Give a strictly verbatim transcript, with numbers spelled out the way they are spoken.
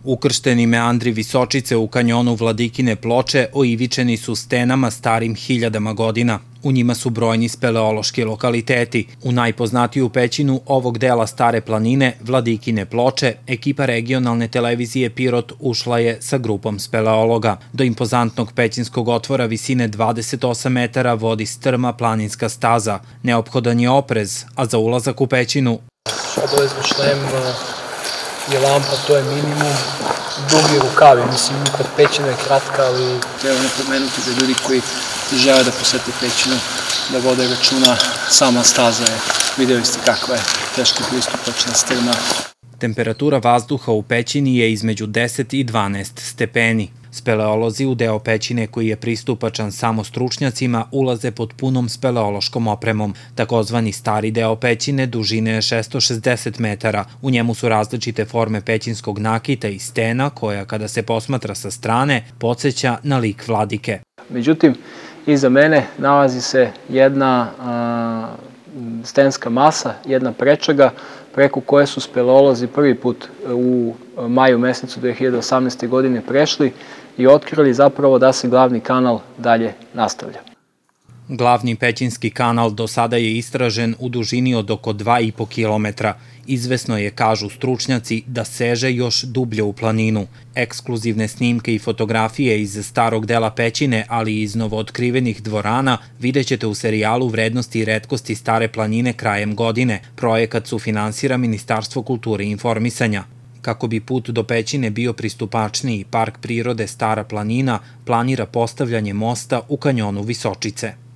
Ukršteni meandri Visočice u kanjonu Vladikine Ploče oivičeni su stenama starim hiljadama godina. U njima su brojni speleološki lokaliteti. U najpoznatiju pećinu ovog dela Stare planine, Vladikine Ploče, ekipa regionalne televizije Pirot ušla je sa grupom speleologa. Do impozantnog pećinskog otvora visine dvadeset osam metara vodi strma planinska staza. Neophodan je oprez, a za ulazak u pećinu obavezno šlem i lampa, to je minimum, dugi rukavi, mislim, ipak pećina je kratka, ali treba napomenuti za ljudi koji žele da posete pećinu, da vode računa, sama staza je, vidjeli ste kakva je teško pristupačna strma. Temperatura vazduha u pećini je između deset i dvanaest stepeni. Speleolozi u deo pećine koji je pristupačan samo stručnjacima ulaze pod punom speleološkom opremom. Takozvani stari deo pećine dužine je šessto šezdeset metara. U njemu su različite forme pećinskog nakita i stena koja, kada se posmatra sa strane, podsjeća na lik Vladike. Međutim, iza mene nalazi se jedna stenska masa, jedna prečaga, preko koje su speleolozi prvi put u maju mesecu dve hiljade osamnaeste. godine prešli i otkrili zapravo da se glavni kanal dalje nastavlja. Glavni pećinski kanal do sada je istražen u dužini od oko dva i po kilometra. Izvesno je, kažu stručnjaci, da seže još dublje u planinu. Ekskluzivne snimke i fotografije iz starog dela pećine, ali i iz novootkrivenih dvorana, vidjet ćete u serijalu Vrednosti i retkosti Stare planine krajem godine. Projekat sufinansira Ministarstvo kulture i informisanja. Kako bi put do pećine bio pristupačniji, Park prirode Stara planina planira postavljanje mosta u kanjonu Visočice.